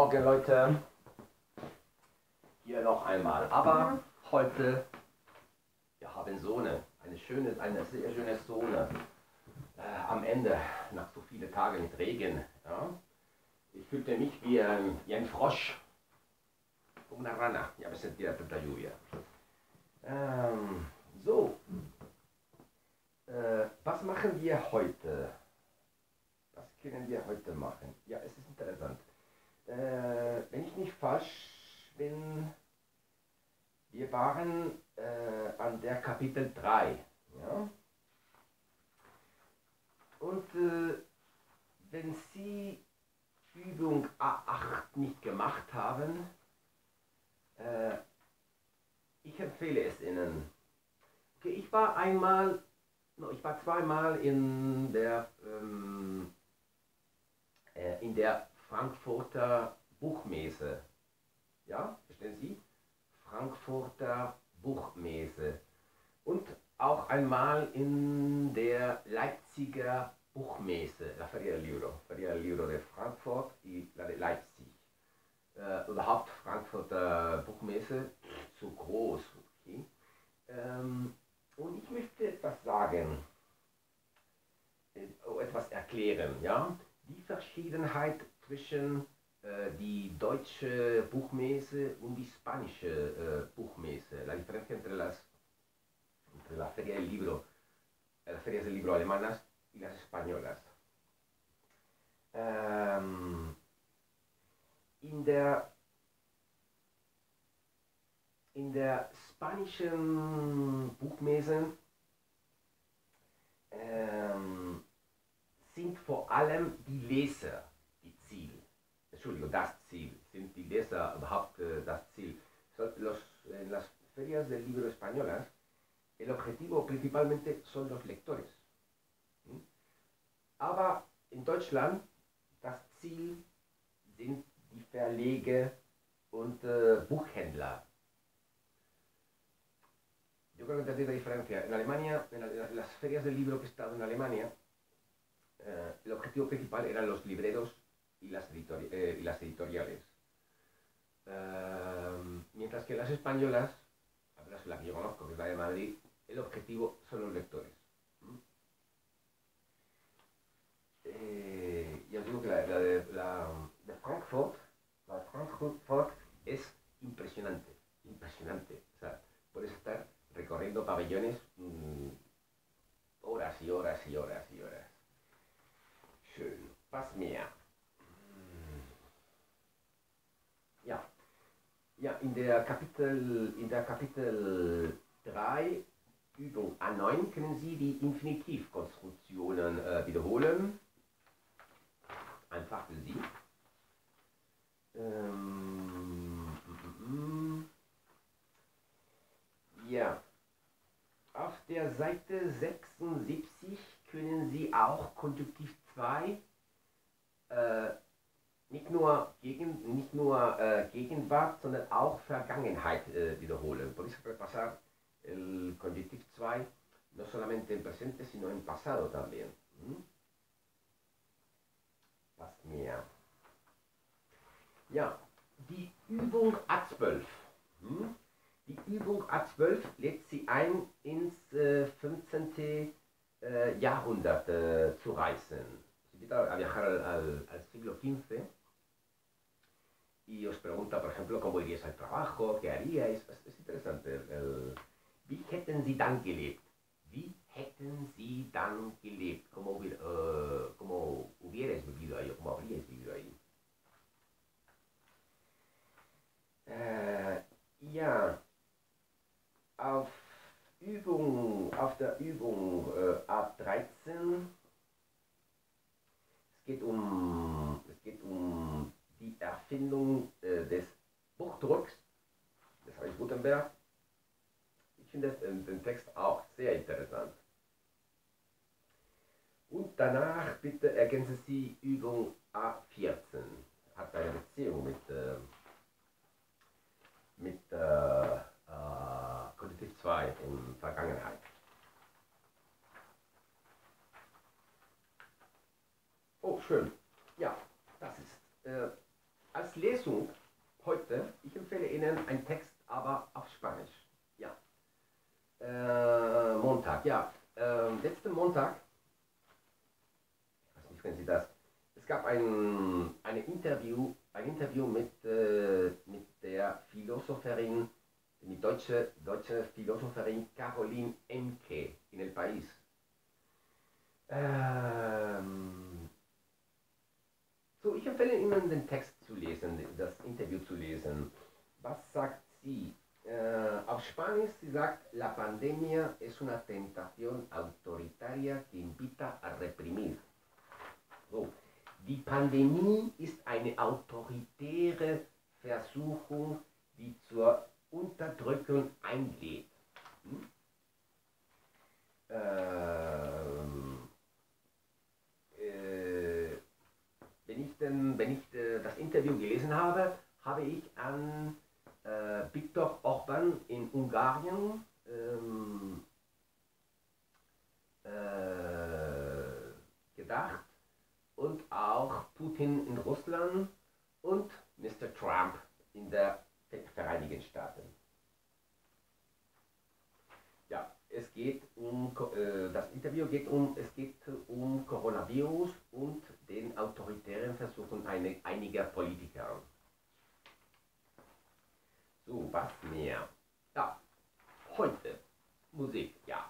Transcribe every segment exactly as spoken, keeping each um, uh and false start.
Morgen, Leute. Hier noch einmal. Aber heute, wir haben Sonne. Eine schöne, eine sehr schöne Sonne. Äh, am Ende, nach so vielen Tagen mit Regen. Ja? Ich fühlte mich wie, ähm, wie ein Frosch. Una rana. Ja, wir sind wieder der Julia. Ähm, so. Äh, was machen wir heute? Was können wir heute machen? Ja, es ist interessant. Äh, wenn ich nicht falsch bin, wir waren äh, an der Kapitel drei. Ja? Und äh, wenn Sie Übung A acht nicht gemacht haben, äh, ich empfehle es Ihnen. Okay, ich war einmal, no, ich war zweimal in der, ähm, äh, in der Frankfurter Buchmesse. Ja, verstehen Sie? Frankfurter Buchmesse. Und auch einmal in der Leipziger Buchmesse, la Feria del Libro, Feria del Libro de Frankfurt y la de Leipzig. Äh, überhaupt Frankfurter Buchmesse, zu groß. Okay? Ähm, und ich möchte etwas sagen, äh, etwas erklären. Ja? Die Verschiedenheit zwischen äh, die deutsche Buchmesse und die spanische äh, Buchmesse. La diferencia entre las, entre la Feria del Libro, las ferias del libro alemanas y las españolas. Ähm, in der in der spanischen Buchmesse ähm, sind vor allem die Leser die Ziel. Entschuldigung, das Ziel. Sind die Leser überhaupt äh, das Ziel? So, los, en las ferias del libro españolas, el objetivo principalmente son los lectores. ¿Mm? Aber in Deutschland, das Ziel sind die Verlege und äh, Buchhändler. Yo creo que entendí la diferencia. En Alemania, en, la, en las ferias del libro que he estado en Alemania, eh, el objetivo principal eran los libreros y las, editori eh, y las editoriales. Uh, mientras que en las españolas, la que yo conozco, que es la de Madrid, el objetivo son los lectores. ¿Mm? Eh, ya os digo que la, la, de, la de Frankfurt, la de Frankfurt es impresionante, impresionante. O sea, puedes estar recorriendo pabellones mmm, horas y horas y horas y horas. Schön. Was mehr? Ja. Ja, in der Kapitel, in der Kapitel drei, Übung A neun, können Sie die Infinitivkonstruktionen äh, wiederholen. Einfach für Sie. Ähm, mm, mm. Ja, auf der Seite sechsundsiebzig können Sie auch Konjunktiv zwei äh, nicht nur, gegen, nicht nur äh, Gegenwart, sondern auch Vergangenheit äh, wiederholen. Podéis repasar el Konjunktiv zwei no solamente en presente, sino en pasado también. ¿Mm? Was mehr? Ja, die Übung A zwölf. Hm? Die Übung A zwölf lädt Sie ein, ins äh, fünfzehnten Äh, Jahrhundert äh, zu reisen. Se invita a viajar al, al, al siglo quince y os pregunta, por ejemplo, cómo iríais al trabajo, qué haríais. Es, es interesante. El, el, wie hätten Sie dann gelebt? Wie hätten Sie dann gelebt? ¿Cómo, äh, cómo hubierais vivido ahí? ¿Cómo habríais vivido ahí? Äh, ja, auf Übung, auf der Übung äh, A dreizehn, es geht um, es geht um die Erfindung äh, des Buchdrucks, das heißt Gutenberg. Ich finde den, den Text auch sehr interessant. Und danach bitte ergänzen Sie Übung A vierzehn. Hat eine Beziehung mit, äh, mit äh, äh, Konjunktiv zwei in Vergangenheit. Oh, schön. Ja, das ist. Äh, als Lesung heute, ich empfehle Ihnen einen Text, aber auf Spanisch. Ja. Äh, Montag, ja. Äh, letzten Montag, ich weiß nicht, wenn Sie das, es gab ein, ein, Interview, ein Interview mit, äh, mit der Philosopherin, die deutsche, deutsche Philosopherin Caroline Emke in El País. Ähm, so, ich empfehle Ihnen den Text zu lesen, das Interview zu lesen. Was sagt sie? Äh, auf Spanisch, sie sagt, la pandemia es una tentación autoritaria que invita a reprimir. So, die Pandemie ist eine autoritäre Versuchung, die zur Unterdrückung einlädt. Hm? Ähm, äh, wenn ich, denn, wenn ich äh, das Interview gelesen habe, habe ich an äh, Viktor Orban in Ungarn ähm, äh, gedacht und auch Putin in Russland und Mister Trump in der Vereinigten Staaten. Ja, es geht um, äh, das Interview geht um, es geht um Coronavirus und den autoritären Versuchen eine, einiger Politiker. So, was mehr? Ja, heute Musik, ja.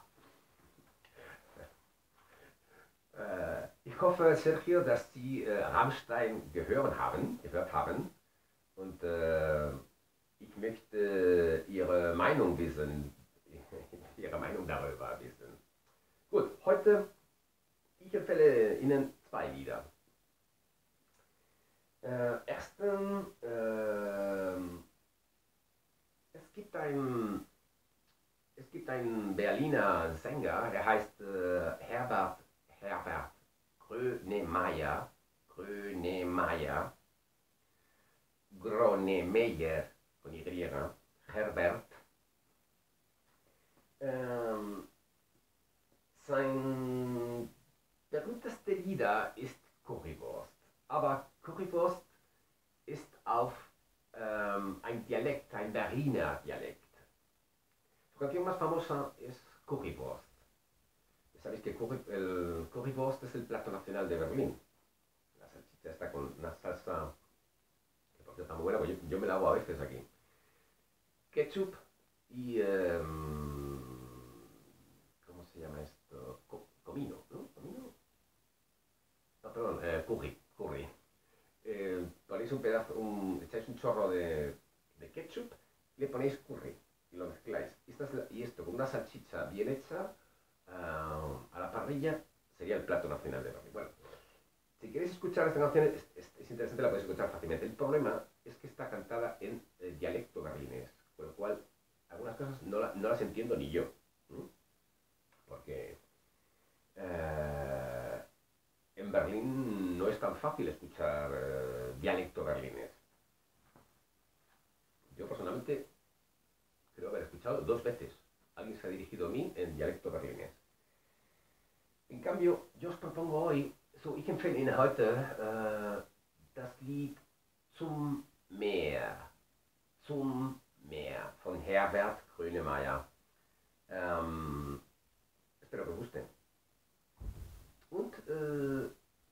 Äh, ich hoffe, Sergio, dass Sie äh, Rammstein gehört haben, gehört haben. Und äh, ich möchte Ihre Meinung wissen, Ihre Meinung darüber wissen. Gut, heute, ich empfehle Ihnen zwei Lieder. Äh, erstens, äh, es gibt ein, es gibt einen Berliner Sänger, der heißt äh, Herbert, Herbert Grönemeyer, Grönemeyer, Gronemeyer, con Y, Herbert. Ähm, sein berühmteste Lieder ist Currywurst. Aber Currywurst ist auf ähm, ein Dialekt, ein Berliner Dialekt. Su canción más famosa es Currywurst. Sabéis que curry, el currywurst es el plato nacional de Berlín. La salchicha está con una salsa que por cierto está muy buena, pues yo, yo me la hago a veces aquí. Ketchup y... Um, ¿cómo se llama esto? Co comino, ¿no? ¿Comino? No, perdón, eh, curry, curry. Eh, ponéis un pedazo, un, echáis un chorro de, de ketchup y le ponéis curry y lo mezcláis. Y, esta es la, y esto con una salchicha bien hecha uh, a la parrilla sería el plato nacional de Berlín. Bueno, si queréis escuchar esta canción es, es, es interesante, la podéis escuchar fácilmente. El problema es que está cantada en eh, dialecto berlinés, con lo cual algunas cosas no, la, no las entiendo ni yo. ¿Mm? Porque eh, en Berlín no es tan fácil escuchar eh, dialecto berlinés. Yo personalmente creo haber escuchado dos veces. Alguien se ha dirigido a mí en dialecto berlinés. En cambio, yo os propongo hoy, so, ich empfehle Ihnen heute äh, das Lied Zum Meer. Zum Meer von Herbert Grönemeyer. Ähm, espero que os guste. Und äh,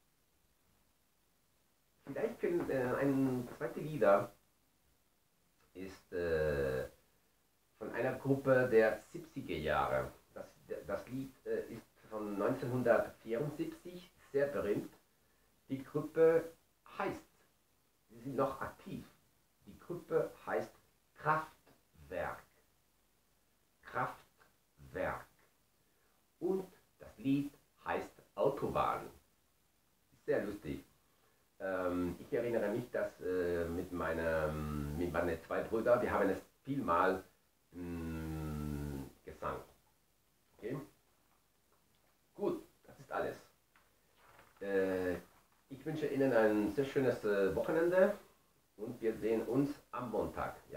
vielleicht können, äh, ein zweites Lieder ist äh, von einer Gruppe der siebziger Jahre. Das, das Lied äh, ist von neunzehnhundertvierundsiebzig, sehr berühmt. Die Gruppe heißt, sie sind noch aktiv, die Gruppe heißt Kraftwerk. Kraftwerk. Und das Lied heißt Autobahn. Sehr lustig. Ähm, ich erinnere mich, dass äh, mit, meinem, mit meinen zwei Brüdern, wir haben es vielmal mh, gesungen. Okay? Gut, das ist alles. Äh, ich wünsche Ihnen ein sehr schönes äh, Wochenende und wir sehen uns am Montag.